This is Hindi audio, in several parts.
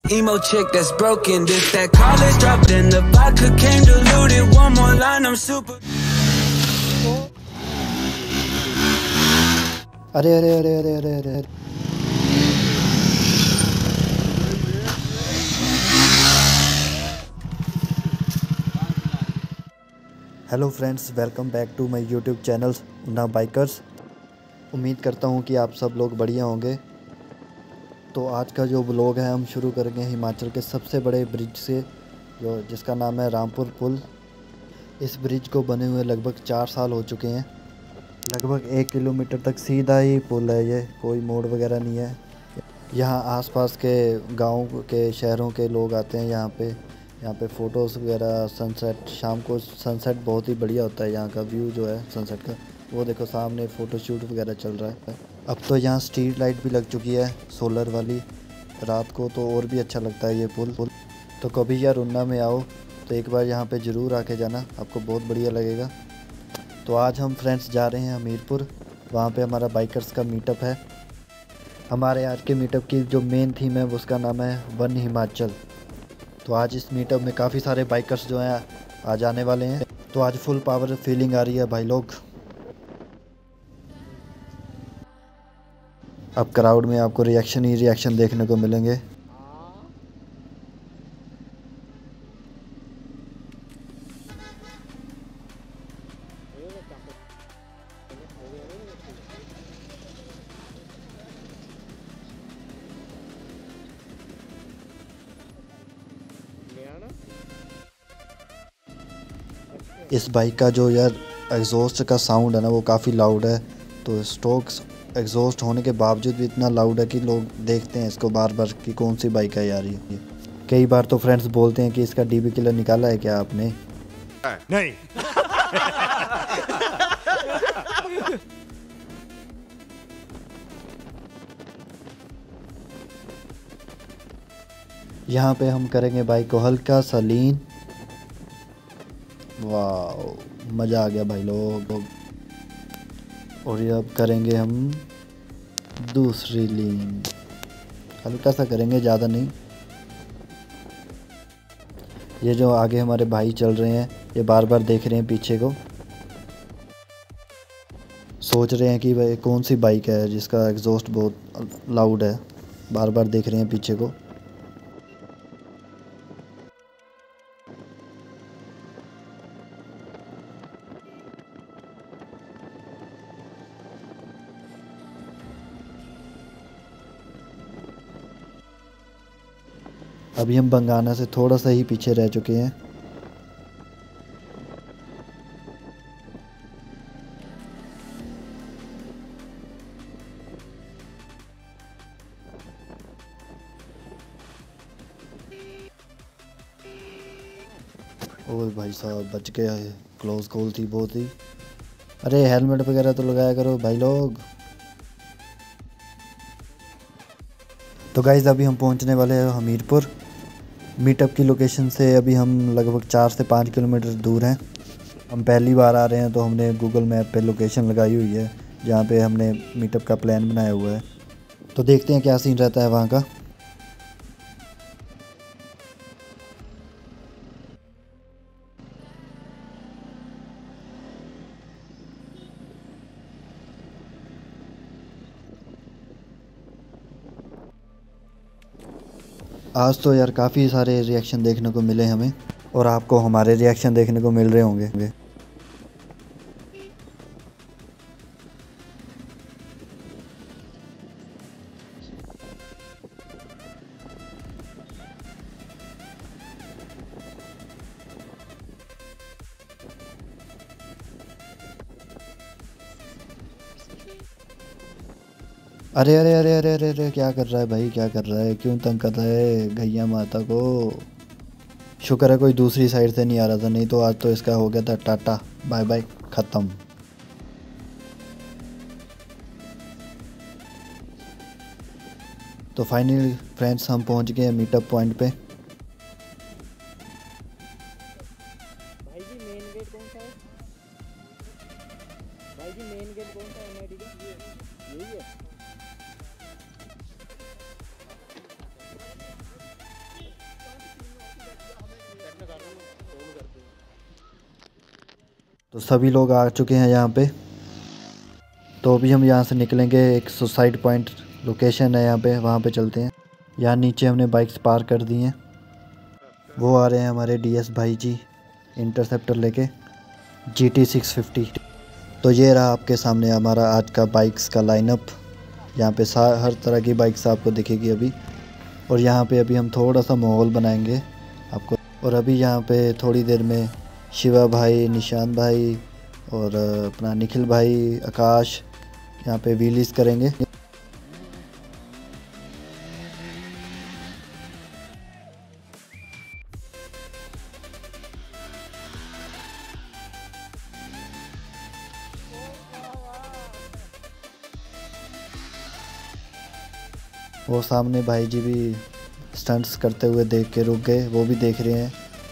Emo chick that's broken, this that college dropped in the vodka came diluted. One more line, I'm super. अरे अरे अरे अरे अरे अरे hello friends, welcome back to my YouTube channel Unna bikers. उम्मीद करता हूँ कि आप सब लोग बढ़िया होंगे। तो आज का जो ब्लॉग है हम शुरू करेंगे हिमाचल के सबसे बड़े ब्रिज से, जो जिसका नाम है रामपुर पुल। इस ब्रिज को बने हुए लगभग 4 साल हो चुके हैं। लगभग 1 किलोमीटर तक सीधा ही पुल है, ये कोई मोड़ वगैरह नहीं है। यहाँ आसपास के गाँव के शहरों के लोग आते हैं यहाँ पे फ़ोटोज़ वगैरह, सनसेट, शाम को सनसेट बहुत ही बढ़िया होता है। यहाँ का व्यू जो है सनसेट का, वो देखो सामने फ़ोटोशूट वगैरह चल रहा है। अब तो यहाँ स्ट्रीट लाइट भी लग चुकी है, सोलर वाली। रात को तो और भी अच्छा लगता है ये पुल। तो कभी यार उन्ना में आओ तो एक बार यहाँ पे ज़रूर आके जाना, आपको बहुत बढ़िया लगेगा। तो आज हम फ्रेंड्स जा रहे हैं हमीरपुर, वहाँ पे हमारा बाइकर्स का मीटअप है। हमारे आज के मीटअप की जो मेन थीम है उसका नाम है वन हिमाचल। तो आज इस मीटअप में काफ़ी सारे बाइकर्स जो हैं आज आने वाले हैं। तो आज फुल पावर फीलिंग आ रही है भाई लोग। अब क्राउड में आपको रिएक्शन ही रिएक्शन देखने को मिलेंगे। इस बाइक का जो यार एग्जॉस्ट का साउंड है ना, वो काफ़ी लाउड है। तो स्टॉक्स एग्जॉस्ट होने के बावजूद भी इतना लाउड है कि लोग देखते हैं इसको बार बार कि कौन सी बाइक है यार ये। कई बार तो फ्रेंड्स बोलते हैं कि इसका डीबी किलर निकाला है क्या आपने? नहीं। यहाँ पे हम करेंगे बाइक को हल्का सा लीन। वाह, मज़ा आ गया भाई लोग। और ये अब करेंगे हम दूसरी लीन, हल्का सा करेंगे, ज़्यादा नहीं। ये जो आगे हमारे भाई चल रहे हैं, ये बार बार देख रहे हैं पीछे को, सोच रहे हैं कि भाई कौन सी बाइक है जिसका एग्जॉस्ट बहुत लाउड है। बार बार देख रहे हैं पीछे को। अभी हम बंगाना से थोड़ा सा ही पीछे रह चुके हैं। ओए भाई साहब, बच गया है, क्लोज कॉल थी बहुत ही। अरे हेलमेट वगैरह तो लगाया करो भाई लोग। तो गाइज़ अभी हम पहुंचने वाले हैं हमीरपुर। मीटअप की लोकेशन से अभी हम लगभग 4 से 5 किलोमीटर दूर हैं। हम पहली बार आ रहे हैं तो हमने गूगल मैप पे लोकेशन लगाई हुई है जहाँ पे हमने मीटअप का प्लान बनाया हुआ है। तो देखते हैं क्या सीन रहता है वहाँ का। आज तो यार काफ़ी सारे रिएक्शन देखने को मिले हमें, और आपको हमारे रिएक्शन देखने को मिल रहे होंगे। अरे अरे अरे अरे अरे अरे, क्या कर रहा है भाई, क्या कर रहा है, क्यों तंग कर रहा है गैया माता को? शुक्र है कोई दूसरी साइड से नहीं आ रहा था, नहीं तो आज तो इसका हो गया था टाटा बाय बाय, ख़त्म। तो फाइनली फ्रेंड्स हम पहुंच गए मीटअप पॉइंट पे। भाई जी मेन गेट कौन सा है? भाई जी मेन गेट कौन सा है एमआईडी का? यही है। तो सभी लोग आ चुके हैं यहाँ पे। तो अभी हम यहाँ से निकलेंगे, एक सुसाइड पॉइंट लोकेशन है यहाँ पे, वहाँ पे चलते हैं। यहाँ नीचे हमने बाइक्स पार कर दी हैं। वो आ रहे हैं हमारे DS भाई जी इंटरसेप्टर लेके GT 650। तो ये रहा आपके सामने हमारा आज का बाइक्स का लाइनअप। यहाँ पे हर तरह की बाइक्स आपको दिखेगी अभी। और यहाँ पे अभी हम थोड़ा सा माहौल बनाएंगे आपको। और अभी यहाँ पे थोड़ी देर में शिवा भाई, निशान भाई और अपना निखिल भाई, आकाश यहाँ पे व्हीलीज करेंगे। वो सामने भाई जी भी स्टंट्स करते हुए देख के रुक गए, वो भी देख रहे हैं।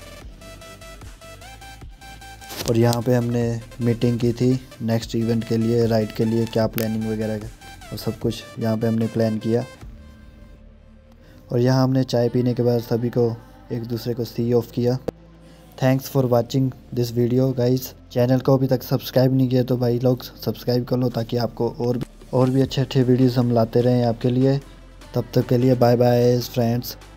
और यहाँ पे हमने मीटिंग की थी नेक्स्ट इवेंट के लिए, राइड के लिए, क्या प्लानिंग वगैरह का और सब कुछ यहाँ पे हमने प्लान किया। और यहाँ हमने चाय पीने के बाद सभी को एक दूसरे को सी ऑफ किया। Thanks for watching this video guys. Channel को अभी तक सब्सक्राइब नहीं किया तो भाई लोग सब्सक्राइब कर लो, ताकि आपको और भी अच्छे वीडियोज़ हम लाते रहें आपके लिए। तब तक के लिए बाय बाय फ्रेंड्स।